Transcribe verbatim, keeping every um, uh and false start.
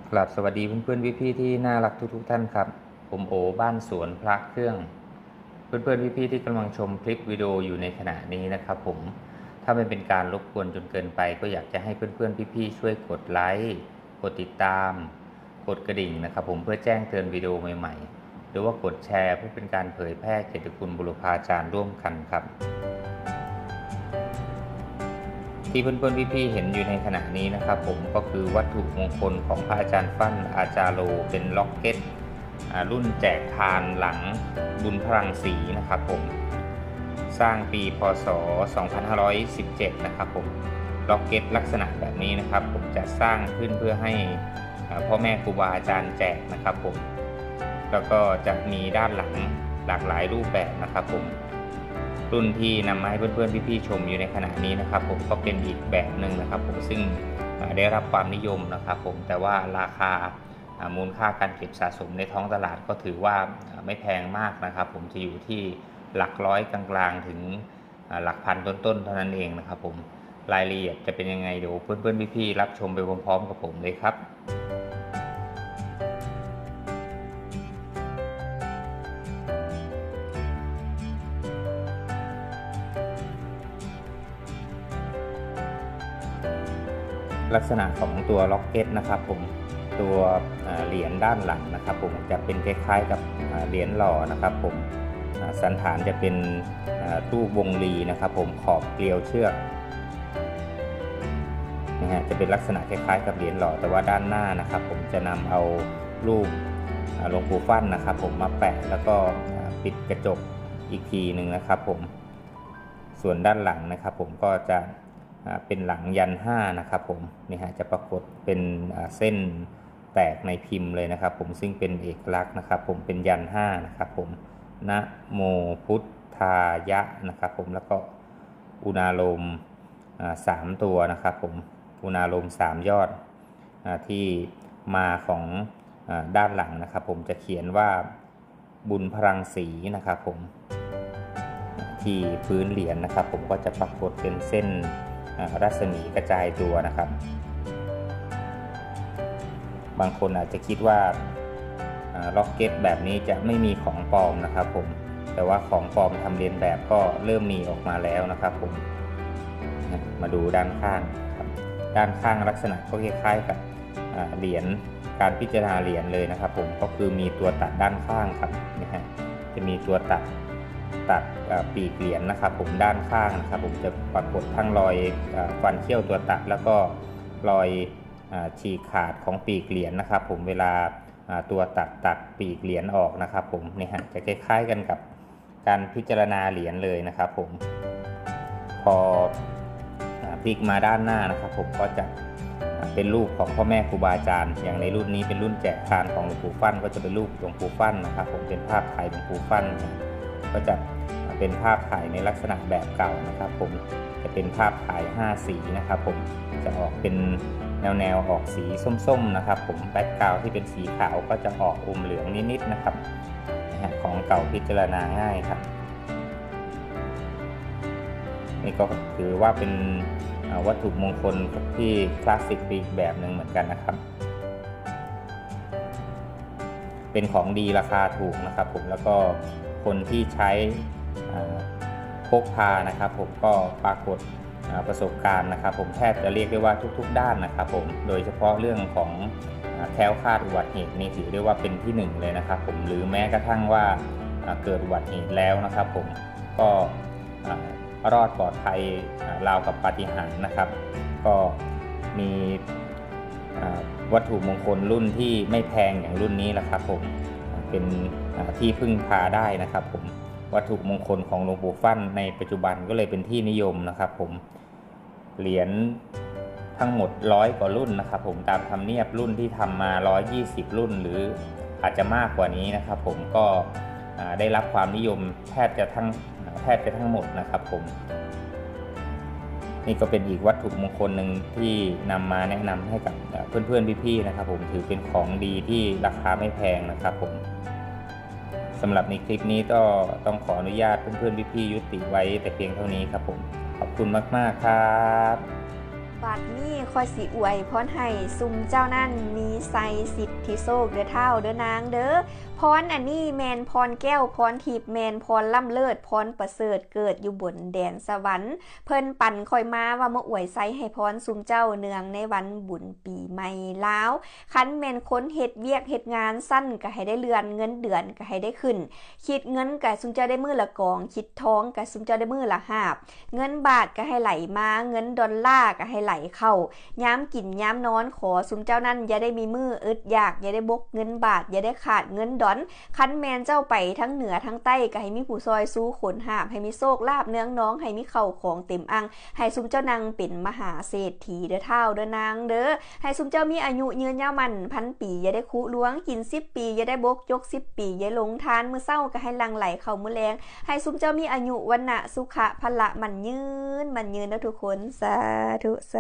กราบสวัสดีเพื่อนๆพี่ๆที่น่ารักทุกๆท่านครับผมโอบ้านสวนพระเครื่องเพื่อนๆพี่ๆที่กำลังชมคลิปวิดีโออยู่ในขณะนี้นะครับผมถ้าไม่เป็นการรบกวนจนเกินไปก็อยากจะให้เพื่อนๆพี่ๆช่วยกดไลค์กดติดตามกดกระดิ่งนะครับผมเพื่อแจ้งเตือนวิดีโอใหม่ๆหรือว่ากดแชร์เพื่อเป็นการเผยแพร่เกียรติคุณบุรพาจารย์ร่วมกันครับที่เพื่อนๆพี่ๆเห็นอยู่ในขณะนี้นะครับผมก็คือวัตถุมงคลของพระอาจารย์ฟั่นอาจารย์โลเป็นล็อกเก็ตรุ่นแจกทานหลังบุญพลังศรีนะครับผมสร้างปีพ.ศ. สองพันห้าร้อยสิบเจ็ดนะครับผมล็อกเก็ตลักษณะแบบนี้นะครับผมจะสร้างขึ้นเพื่อให้พ่อแม่ครูบาอาจารย์แจกนะครับผมแล้วก็จะมีด้านหลังหลากหลายรูปแบบนะครับผมรุ่นที่นำมาให้เพื่อนๆพี่ๆชมอยู่ในขณะนี้นะครับผมก็เป็นอีกแบบหนึ่งนะครับผมซึ่งได้รับความนิยมนะครับผมแต่ว่าราคามูลค่าการเก็บสะสมในท้องตลาดก็ถือว่าไม่แพงมากนะครับผมจะอยู่ที่หลักร้อยกลางๆถึงหลักพันต้นๆเท่านั้นเองนะครับผมรายละเอียดจะเป็นยังไงเดี๋ยวเพื่อนๆพี่ๆรับชมไปพร้อมๆกับผมเลยครับลักษณะของตัวล็อกเก็ตนะครับผมตัวเหรียญด้านหลังนะครับผมจะเป็นคล้ายๆกับเหรียญหล่อนะครับผมสันฐานจะเป็นรูปวงรีนะครับผมขอบเกลียวเชือกนะฮะจะเป็นลักษณะคล้ายๆกับเหรียญหล่อแต่ว่าด้านหน้านะครับผมจะนำเอารูปหลวงปู่ฟั่นนะครับผมมาแปะแล้วก็ปิดกระจกอีกทีหนึ่งนะครับผมส่วนด้านหลังนะครับผมก็จะเป็นหลังยันห้านะครับผมนี่ฮะจะปรากฏเป็นเส้นแตกในพิมพ์เลยนะครับผมซึ่งเป็นเอกลักษณ์นะครับผมเป็นยันห้านะครับผมนะโมพุทธายะนะครับผมแล้วก็อุณาโลมสามตัวนะครับผมอุณาโลมสามยอดที่มาของด้านหลังนะครับผมจะเขียนว่าบุญพลังศรีนะครับผมที่พื้นเหรียญนะครับผมก็จะปรากฏเป็นเส้นรัศมีกระจายตัวนะครับบางคนอาจจะคิดว่าล็อกเก็ตแบบนี้จะไม่มีของปลอมนะครับผมแต่ว่าของปลอมทำเลียนแบบก็เริ่มมีออกมาแล้วนะครับผมมาดูด้านข้างครับด้านข้างลักษณะก็คล้ายๆกับเหรียญการพิจารณาเหรียญเลยนะครับผมก็คือมีตัวตัดด้านข้างครับนะฮะจะมีตัวตัดตัดปีกเหรียญนะครับผมด้านข้างนะครับผมจะปรากฏทั้งรอยฟันเขี้ยวตัวตัดแล้วก็รอยฉีกขาดของปีกเหรียญนะครับผมเวลาตัวตัดตัดปีกเหรียญออกนะครับผมนี่ฮะจะคล้ายๆกันกับการพิจารณาเหรียญเลยนะครับผมพอพลิกมาด้านหน้านะครับผมก็จะเป็นรูปของพ่อแม่ครูบาอาจารย์อย่างในรุ่นนี้เป็นรุ่นแจกทานของหลวงปู่ฟั่นก็จะเป็นรูปหลวงปู่ฟั่นนะครับผมเป็นภาพถ่ายหลวงปู่ฟั่นก็จะเป็นภาพถ่ายในลักษณะแบบเก่านะครับผมจะเป็นภาพถ่ายห้าสีนะครับผมจะออกเป็นแนวแนวออกสีส้มๆนะครับผมแบ็คกราวด์ที่เป็นสีขาวก็จะออกอมเหลืองนิดๆนะครับของเก่าพิจารณาง่ายครับนี่ก็ถือว่าเป็นวัตถุมงคลที่คลาสสิกอีกแบบหนึ่งเหมือนกันนะครับเป็นของดีราคาถูกนะครับผมแล้วก็คนที่ใช้พกพานะครับผมก็ปรากฏประสบการณ์นะครับผมแทบจะเรียกได้ว่าทุกๆด้านนะครับผมโดยเฉพาะเรื่องของแคล้วคลาดอุบัติเหตุนี่ถือได้ว่าเป็นที่หนึ่งเลยนะครับผมหรือแม้กระทั่งว่าเกิดอุบัติเหตุแล้วนะครับผมก็รอดปลอดภัยราวกับปาฏิหาริย์นะครับก็มีวัตถุมงคลรุ่นที่ไม่แพงอย่างรุ่นนี้แหละครับผมเป็นที่พึ่งพาได้นะครับผมวัตถุมงคลของหลวงปู่ฟั่นในปัจจุบันก็เลยเป็นที่นิยมนะครับผมเหรียญทั้งหมดร้อยกว่ารุ่นนะครับผมตามธรรมเนียบรุ่นที่ทำมาหนึ่งร้อยยี่สิบรุ่นหรืออาจจะมากกว่านี้นะครับผมก็ได้รับความนิยมแทบจะทั้งแทบจะทั้งหมดนะครับผมนี่ก็เป็นอีกวัตถุมงคลหนึ่งที่นำมาแนะนำให้กับเพื่อนๆพี่ๆนะครับผมถือเป็นของดีที่ราคาไม่แพงนะครับผมสำหรับในคลิปนี้ก็ต้องขออนุญาตเพื่อนๆพี่ๆยุติไว้แต่เพียงเท่านี้ครับผมขอบคุณมากๆครับบัดนี้คอยสิอวยพรให้ซุมเจ้านั่นมีไซสิทธิโชคเด้อเท่าเด้อนางเด้อพรอันนี้แมนพรแก้วพรทิพย์แมนพรล่ำเลิศพรประเสริฐเกิดอยู่บนแดนสวรรค์เพิ่นปั่นคอยมาว่ามาอวยไซให้พรซุมเจ้าเนืองในวันบุญปีใหม่ลาวคันแมนคนเฮ็ดเวียกเฮ็ดงานสั้นก็ให้ได้เลื่อนเงินเดือนก็ให้ได้ขึ้นคิดเงินก็ซุมเจ้าได้มือละกองคิดทองก็ซุมเจ้าได้มือละหาบเงินบาทก็ให้ไหลมาเงินดอลลาร์ก็ให้ไหลเข้าย้ำกินย้ำนอนขอซุมเจ้านั่นอย่าได้มีมืออึดอยากอย่าได้บกเงินบาทอย่าได้ขาดเงินดอนคันแมนเจ้าไปทั้งเหนือทั้งใต้ก็ให้มีผู้ซอยสู้ขนหาบให้มีโชคลาภเนืองน้องให้มีเข่าของเต็มอังให้ซุมเจ้านางเป็นมหาเศรษฐีเด้อเท่าเด้อนางเด้อให้ซุมเจ้ามีอายุยืนยาวมันพันปีอย่าได้คุล้วงกินสิบปีอย่าได้บกยกสิบปีอย่าหลงทานมื้อเศร้าก็ให้ลังไหลเข้ามื้อแลงให้ซุมเจ้ามีอายุวันนะสุขะพละมันยืนมันยืนนะทุกคนสาธุส